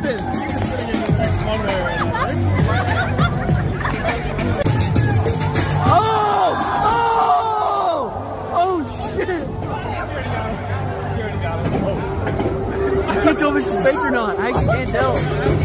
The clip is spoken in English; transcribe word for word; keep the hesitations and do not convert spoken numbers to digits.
Listen. Oh! Oh! Oh shit! I can't tell if it's fake or not. I can't tell.